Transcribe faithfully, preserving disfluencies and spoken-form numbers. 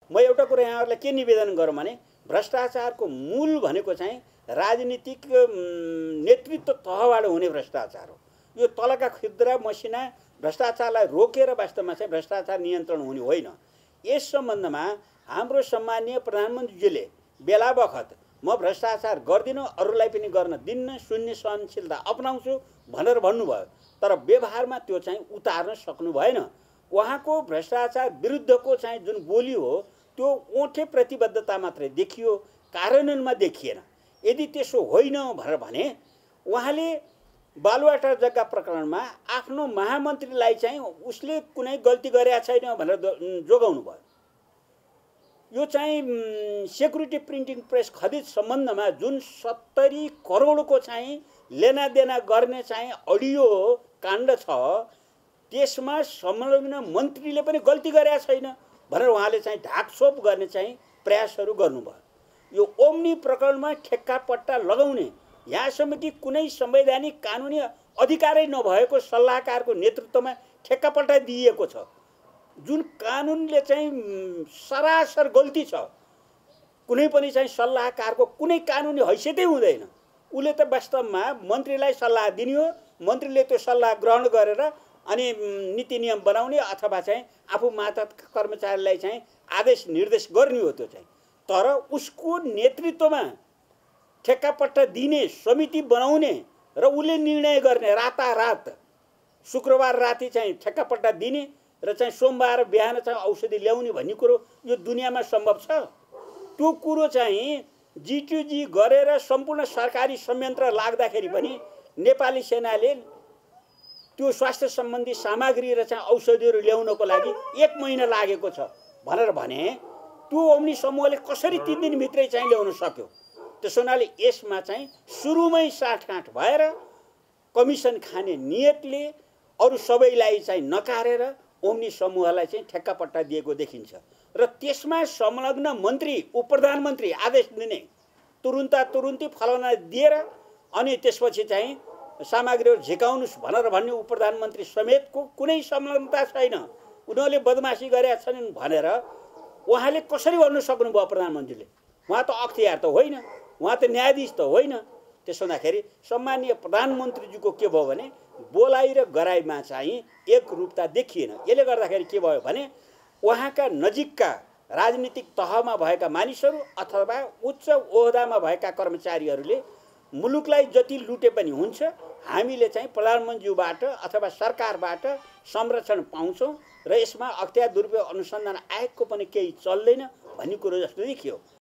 म एउटा कुरा यहाँहरूलाई के निवेदन गरौँ भने भ्रष्टाचारको मूल भनेको चाहिँ राजनीतिक नेतृत्व तहबाट हुने भ्रष्टाचार हो। यो तलका खुद्रा मसिना भ्रष्टाचारलाई रोकेर वास्तवमा चाहिँ भ्रष्टाचार नियन्त्रण हुने होइन। यस सम्बन्धमा हाम्रो सम्माननीय प्रधानमन्त्रीजीले बेला बखत म भ्रष्टाचार गर्दिनँ, अरूलाई पनि गर्न दिन्न, शून्य सहनशीलता अपनाउँछु भनेर भन्नुभयो, तर व्यवहारमा त्यो चाहिँ उतार्न सक्नु भएन। उहाँको भ्रष्टाचार विरुद्धको चाहिँ जुन बोली हो त्यो ओठे प्रतिबद्धता मात्रै देखियो, कार्यान्वयनमा देखिएन। यदि त्यसो होइन भनेर भने उहाँले बालुवाटार जग्गा प्रकरणमा आफ्नो महामन्त्रीलाई चाहिँ उसले कुनै गल्ती गरेका छैन भनेर जोगाउनु भयो। यो चाहिँ सेक्युरिटी प्रिन्टिङ प्रेस खरिद सम्बन्धमा जुन सत्तरी करोडको चाहिँ लेनादेना गर्ने चाहिँ अडियो काण्ड छ त्यसमा संलग्न मन्त्रीले पनि गल्ती गरेका छैन भनेर उहाँले चाहिँ ढाकछोप गर्ने चाहिँ प्रयासहरू गर्नुभयो। यो ओम्नी प्रकरणमा ठेक्कापट्टा लगाउने यहाँसम्म कि कुनै संवैधानिक कानुनी अधिकारै नभएको सल्लाहकारको नेतृत्वमा ठेक्कापट्टा दिइएको छ, जुन कानुनले चाहिँ सरासर गल्ती छ। कुनै पनि चाहिँ सल्लाहकारको कुनै कानुनी हैसियतै हुँदैन। उसले त वास्तवमा मन्त्रीलाई सल्लाह दिने हो, मन्त्रीले त्यो सल्लाह ग्रहण गरेर अनि नीति नियम बनाउने अथवा चाहिँ आफू मातहत कर्मचारीलाई चाहिँ आदेश निर्देश गर्ने हो त्यो चाहिँ। तर उसको नेतृत्वमा ठेक्कापट्टा दिने समिति बनाउने र उसले निर्णय गर्ने रातारात शुक्रबार राति चाहिँ ठेक्कापट्टा दिने र चाहिँ सोमबार बिहान चाहिँ औषधि ल्याउने भन्ने कुरो यो दुनियाँमा सम्भव छ? त्यो कुरो चाहिँ जिटिजी गरेर सम्पूर्ण सरकारी संयन्त्र लाग्दाखेरि पनि नेपाली सेनाले त्यो स्वास्थ्य सम्बन्धी सामग्री र चाहिँ औषधिहरू ल्याउनको लागि एक महिना लागेको छ भनेर भने त्यो ओम्नी समूहले कसरी तीन दिनभित्रै चाहिँ ल्याउन सक्यो? त्यसो हुनाले यसमा चाहिँ सुरुमै साठगाँठ भएर कमिसन खाने नियतले अरू सबैलाई चाहिँ नकारेर ओम्नी समूहलाई चाहिँ ठेक्कापट्टा दिएको देखिन्छ। र त्यसमा संलग्न मन्त्री उपप्रधानमन्त्री आदेश दिने तुरुन्ता तुरुन्ती फलाना दिएर अनि त्यसपछि चाहिँ सामग्रीहरू झिकाउनुहोस् भनेर भन्ने उपप्रधानमन्त्री समेतको कुनै संलग्नता छैन, उनीहरूले बदमासी गरेका छन् भनेर उहाँले कसरी गर्नु सक्नुभयो? प्रधानमन्त्रीले उहाँ त अख्तियार त होइन, उहाँ त न्यायाधीश त होइन। त्यसो हुँदाखेरि सम्माननीय प्रधानमन्त्रीजीको के भयो भने बोलाइ र गराइमा चाहिँ एक रूपता देखिएन। यसले गर्दाखेरि के भयो भने उहाँका नजिकका राजनीतिक तहमा भएका मानिसहरू अथवा उच्च ओहदामा भएका कर्मचारीहरूले मुलुकलाई जति लुटे पनि हुन्छ, हामीले चाहिँ प्रधानमन्त्रीबाट अथवा सरकारबाट संरक्षण पाउँछौँ र यसमा अख्तियार दुरुपयोग अनुसन्धान आयोगको पनि केही चल्दैन भन्ने कुरो जस्तो देखियो।